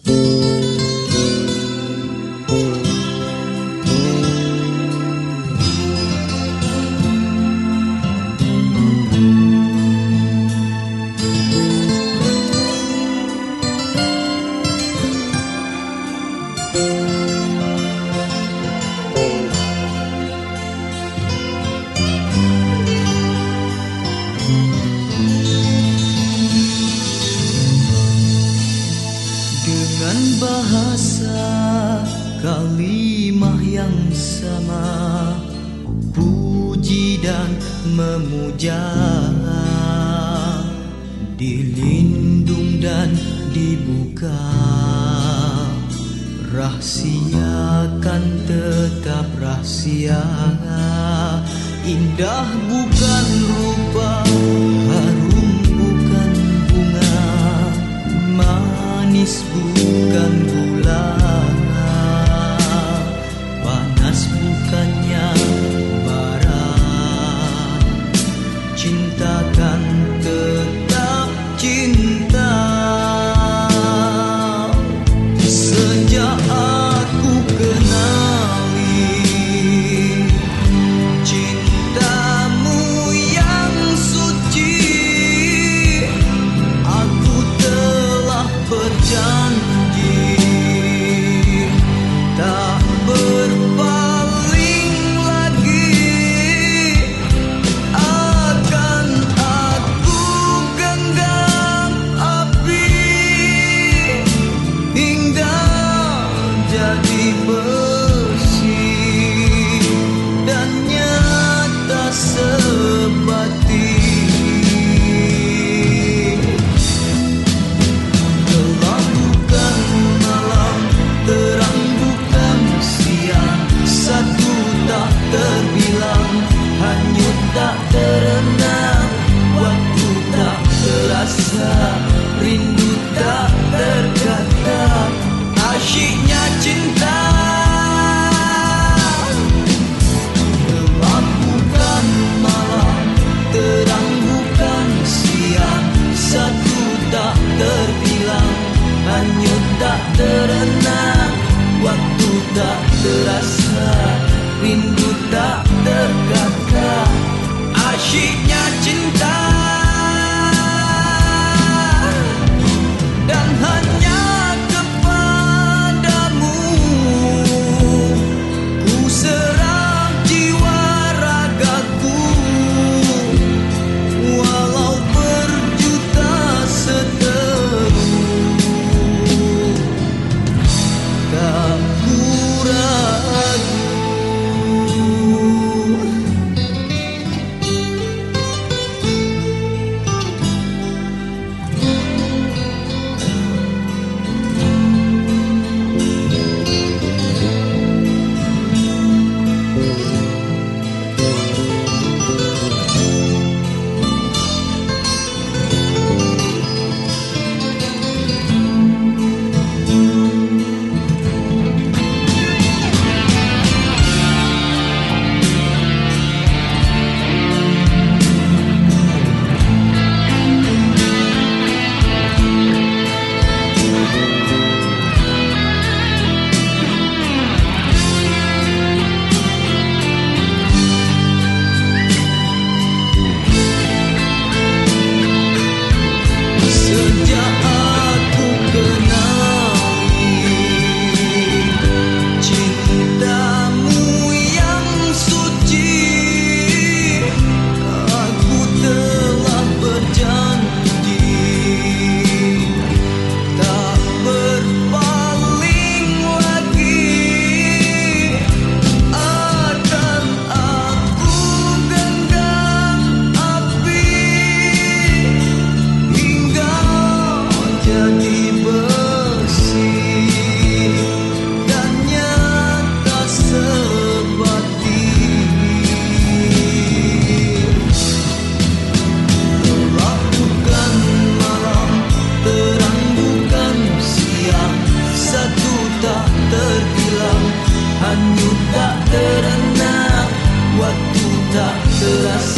Dengan bahasa kalimah yang sama, puji dan memuja, dilindung dan dibuka, rahasia kan tetap rahasia. Indah bukan rupa, harum bukan bunga, manis bukan gula, panas bukannya bara. Cinta kan tetap cinta. Sejak aku kenali cintamu yang suci, aku telah berjanji tak berpaling lagi. Akan aku genggam api hingga jadi besi dan nyata sebati. Gelap bukan malam, terang bukan siang, satu tak terbilang, hanyut tak terenang, waktu tak terasa, rindu tak terkata. Asyiknya cinta. Gelap bukan malam, terang bukan siang, satu tak terbilang, hanyut tak terenang, waktu tak terasa, rindu tak terkata. Asyiknya cinta. Dan hanya kepadamu ku serah jiwa ragaku, walau berjuta seteru tak ku ragu. Sejak aku kenali cintamu yang suci, aku telah berjanji tak berpaling lagi. Akan aku genggam api hingga jadi besi dan nyata sebati. Gelap bukan malam, terang bukan siang, satu tak terbilang, hanyut tak terenang, waktu tak terasa.